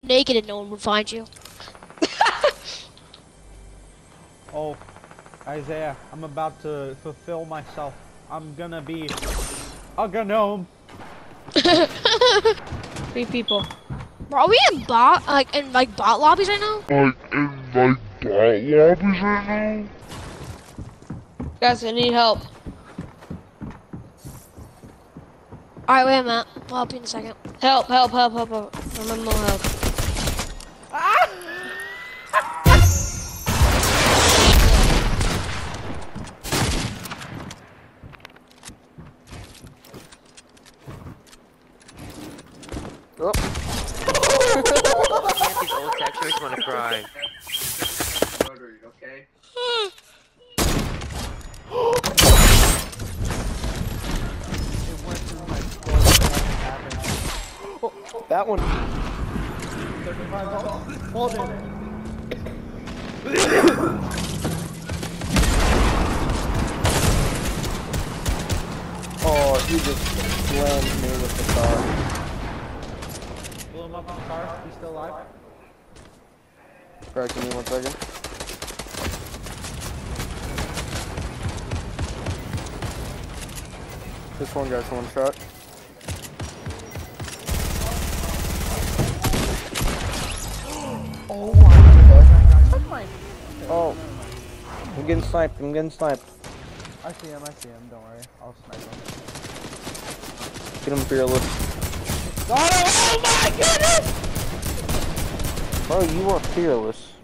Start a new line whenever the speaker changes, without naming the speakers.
naked and no one would find you.
Oh, Isaiah, I'm about to fulfill myself. I'm gonna be a gnome.
3 people.
Bro, are we in bot bot lobbies right now?
Guys, I need help.
Alright, wait a minute. I'll help you in a second.
Help. I'm in no help.
Oh.
These old sectors want to cry. Okay.
That one.
35 Hold it.
Oh, you just slammed me with the car.
Blow him up in the car. He's still alive.
Alright, give me 1 second. This one guy's 1 shot.
Oh my god.
Oh. I'm getting sniped.
I see him, don't worry. I'll snipe him.
Get him fearless.
Oh my goodness!
Oh, you are fearless.